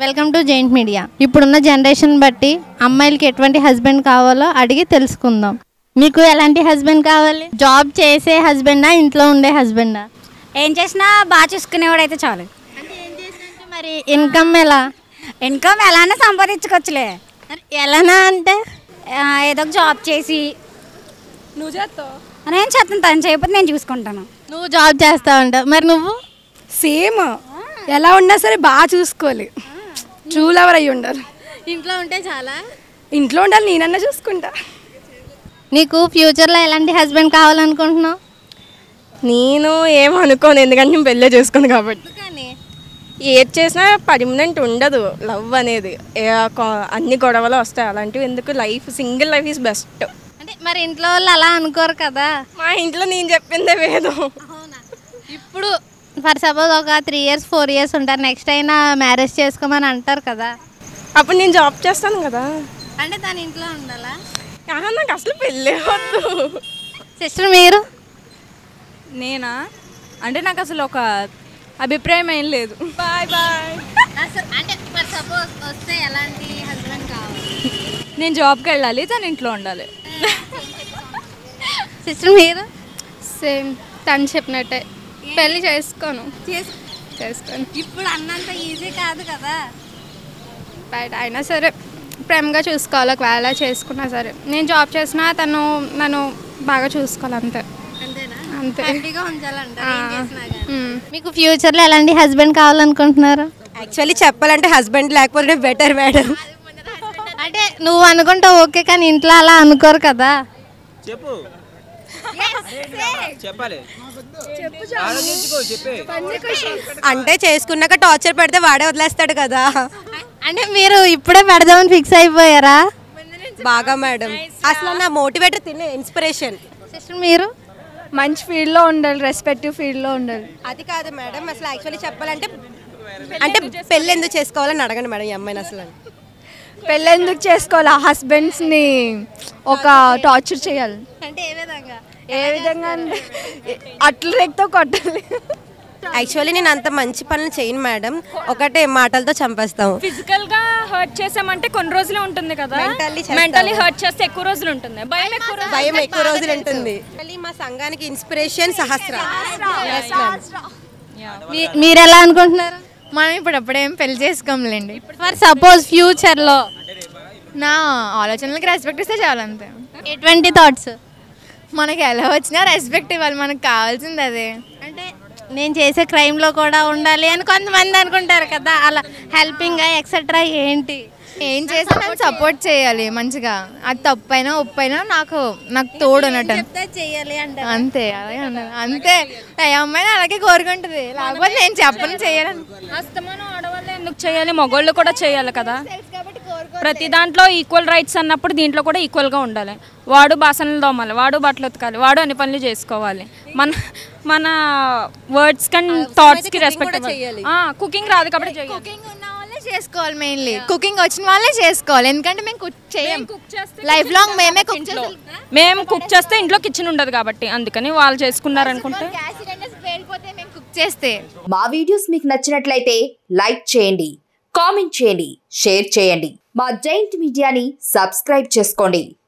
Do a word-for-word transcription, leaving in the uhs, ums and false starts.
Welcome to giant media. ఇప్పుడున్న generation బట్టి అమ్మాయిలకి ఎటువంటి హస్బెండ్ కావాలో అడిగి తెలుసుకుందాం. మీకు ఎలాంటి హస్బెండ్ కావాలి? జాబ్ చేసే హస్బెండా, ఇంట్లో ఉండే హస్బెండా? ఏం చేసినా బాగా చూసుకునేవాడైతే చాలు. అంటే ఏం చేసినా మరి ఇన్కమ్ ఎలా? ఇన్కమ్ ఎలానే సంపాదించుకోవచ్చులే. ఎలానా అంటే ఏదో జాబ్ చేసి నువ్వు చేస్తావు, నేను చేస్తాను, తను చేయకపోతే నేను చూసుకుంటాను. నువ్వు జాబ్ చేస్తా ఉంటావు, మరి నువ్వు? సేమ్ ఎలా ఉన్నా సరే బాగా చూసుకోవాలి. ట్రూ లవర్ అయ్యి ఉండాలి. ఇంట్లో ఉంటే చాలా. ఇంట్లో ఉండాలి, నేనన్నా చూసుకుంటా. నీకు ఫ్యూచర్లో ఎలాంటి హస్బెండ్ కావాలనుకుంటున్నావు? నేను ఏమనుకోను, ఎందుకంటే నేను పెళ్ళే చేసుకుని కాబట్టి. కానీ ఏది చేసినా పర్మనెంట్ ఉండదు లవ్ అనేది. అన్ని గొడవలు వస్తాయి, అలాంటివి ఎందుకు. Life single life is best. అంటే మరి ఇంట్లో వాళ్ళు అలా అనుకోరు కదా. మా ఇంట్లో నేను చెప్పిందే వేదు. ఇప్పుడు ఫర్ సపోజ్ ఒక త్రీ ఇయర్స్ ఫోర్ ఇయర్స్ ఉంటారు, నెక్స్ట్ అయినా మ్యారేజ్ చేసుకోమని అంటారు కదా. అప్పుడు నేను జాబ్ చేస్తాను కదా. అంటే తన ఇంట్లో ఉండాలా? నాకు అసలు పెళ్ళే వద్దు. సిస్టర్ మీరు? నేనా అంటే నాకు అసలు ఒక అభిప్రాయం ఏం లేదు. Boy boy. అంటే ఫర్ సపోజ్ వస్తే ఎలాంటి హస్బెండ్ కావాలి? నేను జాబ్కి వెళ్ళాలి, తను ఇంట్లో ఉండాలి. సిస్టర్ మీరు? సేమ్ తను చెప్పినట్టే. పెళ్ళి చేసుకోను చేసుకోను ఇప్పుడు అన్నంత ఈజీ కాదు కదా. బయట అయినా సరే ప్రేమగా చూసుకోవాలి. ఒకవేళ చేసుకున్నా సరే, నేను జాబ్ చేసినా తను నన్ను బాగా చూసుకోవాలి, అంతే. అంతే. హ్యాపీగా ఉంచాలంటారు. మీకు ఫ్యూచర్లో ఎలాంటి హస్బెండ్ కావాలనుకుంటున్నారు? యాక్చువల్లీ చెప్పాలంటే హస్బెండ్ లేకపోతే బెటర్ మేడం. అంటే నువ్వు అనుకుంటావు ఓకే, కానీ ఇంట్లో అలా అనుకోరు కదా. చెప్పు చెప్పాలి. అంటే చేసుకున్నాక టార్చర్ పెడితే వాడే వదిలేస్తాడు కదా. అంటే మీరు ఇప్పుడే పెడదామని ఫిక్స్ అయిపోయారా? బాగా మేడం, అసలు నా మోటివేటర్ తినే ఇన్స్పిరేషన్. సిస్టర్ మీరు? మంచి ఫీల్డ్లో ఉండాలి, రెస్పెక్టివ్ ఫీల్డ్లో ఉండాలి. అది కాదు మేడం, అసలు యాక్చువల్లీ చెప్పాలంటే అంటే పెళ్ళి ఎందుకు చేసుకోవాలని అడగండి మేడం ఈ అమ్మాయిని. అసలు పెళ్ళి ఎందుకు చేసుకోవాలి? ఆ హస్బెండ్స్ని ఒక టార్చర్ చేయాలి. అంటే ఏ విధంగా? ఏ విధంగా అంటే అట్ల రేక్తో కొట్టాలి. యాక్చువల్లీ నేను అంత మంచి పనులు చేయను మేడం, ఒకటే మాటలతో చంపేస్తాము. ఫిజికల్ గా హర్ట్ చేసామంటే కొన్ని రోజులే ఉంటుంది కదా, మెంటల్లీ హర్ట్ చేస్తే ఎక్కువ రోజులు ఉంటుంది. భయం ఎక్కువ భయం ఎక్కువ రోజులు ఉంటుంది. మా సంఘానికి ఇన్స్పిరేషన్ సహస్ర. మీరు ఎలా అనుకుంటున్నారు? మనం ఇప్పుడు అప్పుడేం పెళ్లి చేసుకోలేండి. ఫర్ సపోజ్ ఫ్యూచర్లో నా ఆలోచనలకి రెస్పెక్ట్ ఇస్తే చాలు, అంతే. ఎటువంటి థాట్స్? మనకి ఎలా వచ్చినా రెస్పెక్ట్ ఇవ్వాలి, మనకు కావాల్సింది అదే. అంటే నేను చేసే క్రైమ్లో కూడా ఉండాలి అని కొంతమంది అనుకుంటారు కదా, అలా హెల్పింగ్ ఎక్సెట్రా ఏంటి? ఏం చేసినా నేను సపోర్ట్ చేయాలి మంచిగా. అది తప్పైనా ఒప్పైనా నాకు నాకు తోడు అన్నట్టు, చేయాలి అంటే అంతే. అలాగే ఉండదు, అంతే. ఏ అమ్మాయినా అలాగే కోరుకుంటుంది, లేకపోతే నేను చెప్పను చేయాలని. అస్తమానం ఆడవాళ్ళు ఎందుకు చేయాలి, మగవాళ్ళు కూడా చేయాలి కదా. ప్రతి దాంట్లో ఈక్వల్ రైట్స్ అన్నప్పుడు దీంట్లో కూడా ఈక్వల్గా ఉండాలి. వాడు బాసనలు దోమాలి, వాడు బట్టలు ఉతకాలి, వాడు అన్ని పనులు చేసుకోవాలి. మన మన వర్డ్స్ కానీ థాట్స్కి రెస్పెక్ట్ చేయాలి. కుకింగ్ రాదు కాబట్టి చేయాలి. కుకింగ్ ఉన్న వాళ్ళే చేసుకోవాలి, మెయిన్లీ కుకింగ్ వచ్చిన వాళ్ళే చేసుకోవాలి. ఎందుకంటే మేము కుక్ చేయం, లైఫ్ లాంగ్ మేమే కుక్ చేస్తాం. మేము కుక్ చేస్తే ఇంట్లో కిచెన్ ఉండదు కాబట్టి, అందుకని వాళ్ళు చేసుకున్నారనుకుంటే మేము కుక్ చేస్తే. మా వీడియోస్ మీకు నచ్చినట్లయితే లైక్ చేయండి, కామెంట్ చేయండి, షేర్ చేయండి. మా జైంట్ మీడియాని సబ్స్క్రైబ్ చేసుకోండి.